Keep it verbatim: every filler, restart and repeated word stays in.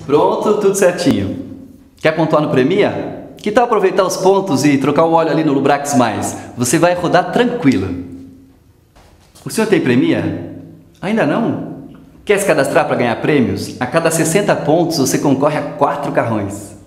Pronto, tudo certinho. Quer pontuar no Premia? Que tal aproveitar os pontos e trocar um óleo ali no Lubrax Mais? Você vai rodar tranquilo. O senhor tem Premia? Ainda não? Quer se cadastrar para ganhar prêmios? A cada sessenta pontos você concorre a quatro carrões.